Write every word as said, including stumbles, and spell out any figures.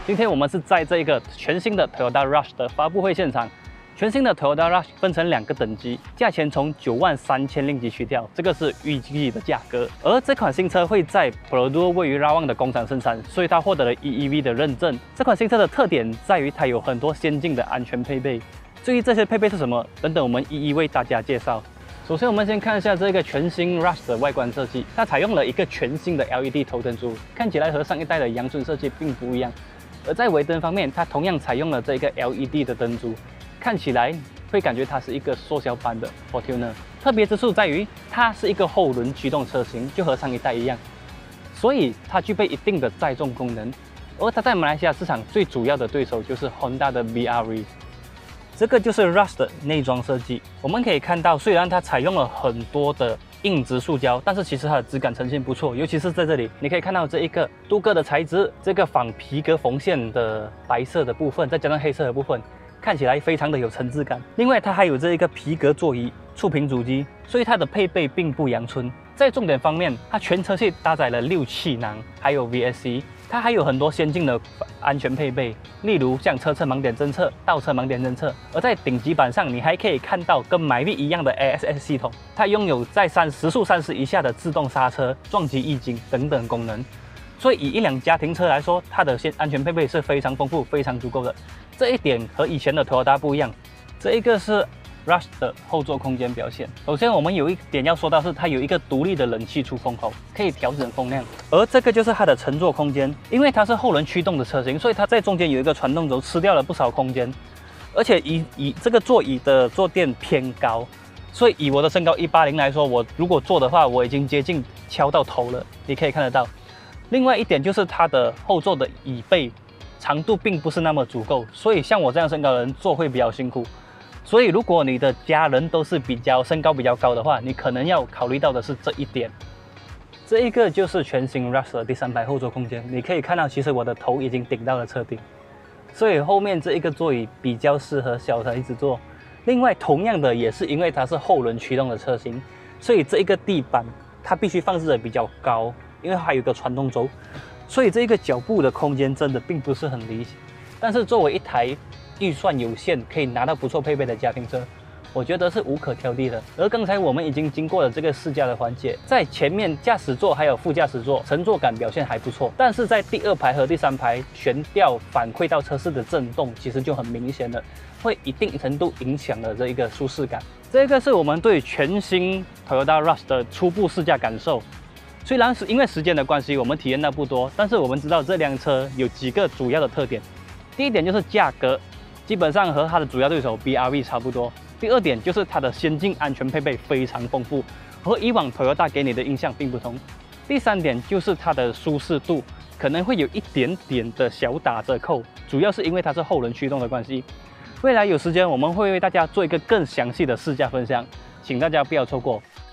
今天我们是在这一个全新的 Toyota Rush 的发布会现场。全新的 Toyota Rush 分成两个等级，价钱从九万三千令吉起跳，这个是预计的价格。而这款新车会在 Perodua 位于拉旺的工厂生产，所以它获得了 E E V 的认证。这款新车的特点在于它有很多先进的安全配备。至于这些配备是什么，等等我们一一为大家介绍。首先，我们先看一下这个全新 Rush 的外观设计，它采用了一个全新的 L E D 头灯组，看起来和上一代的阳春设计并不一样。而在尾灯方面，它同样采用了这个 L E D 的灯组，看起来会感觉它是一个缩小版的 Fortuner。特别之处在于，它是一个后轮驱动车型，就和上一代一样，所以它具备一定的载重功能。而它在马来西亚市场最主要的对手就是 Honda 的 V R V。这个就是 Rush 的内装设计，我们可以看到，虽然它采用了很多的硬质塑胶，但是其实它的质感呈现不错，尤其是在这里，你可以看到这一个镀铬的材质，这个仿皮革缝线的白色的部分，再加上黑色的部分，看起来非常的有层次感。另外，它还有这一个皮革座椅、触屏主机，所以它的配备并不阳春。在重点方面，它全车系搭载了六气囊，还有 V S C。它还有很多先进的安全配备，例如像车侧盲点侦测、倒车盲点侦测。而在顶级版上，你还可以看到跟 Myvi 一样的 A S S 系统，它拥有在三时速三十以下的自动刹车、撞击预警等等功能。所以以一辆家庭车来说，它的安全配备是非常丰富、非常足够的。这一点和以前的 Toyota 不一样。这一个是 Rush 的后座空间表现。首先，我们有一点要说到是，它有一个独立的冷气出风口，可以调整风量。而这个就是它的乘坐空间，因为它是后轮驱动的车型，所以它在中间有一个传动轴，吃掉了不少空间。而且以以这个座椅的坐垫偏高，所以以我的身高一八零来说，我如果坐的话，我已经接近敲到头了，你可以看得到。另外一点就是它的后座的椅背长度并不是那么足够，所以像我这样身高的人坐会比较辛苦。所以，如果你的家人都是比较身高比较高的话，你可能要考虑到的是这一点。这一个就是全新 Rush 的第三排后座空间，你可以看到，其实我的头已经顶到了车顶，所以后面这一个座椅比较适合小孩子坐。另外，同样的也是因为它是后轮驱动的车型，所以这一个地板它必须放置的比较高，因为它有一个传动轴，所以这一个脚部的空间真的并不是很理想。但是作为一台预算有限，可以拿到不错配备的家庭车，我觉得是无可挑剔的。而刚才我们已经经过了这个试驾的环节，在前面驾驶座还有副驾驶座乘坐感表现还不错，但是在第二排和第三排悬吊反馈到车室的震动其实就很明显了，会一定程度影响了这一个舒适感。这个是我们对全新 Toyota Rush 的初步试驾感受。虽然是因为时间的关系，我们体验到不多，但是我们知道这辆车有几个主要的特点。第一点就是价格，基本上和它的主要对手 B R V 差不多。第二点就是它的先进安全配备非常丰富，和以往 Toyota 给你的印象并不同。第三点就是它的舒适度可能会有一点点的小打折扣，主要是因为它是后轮驱动的关系。未来有时间我们会为大家做一个更详细的试驾分享，请大家不要错过。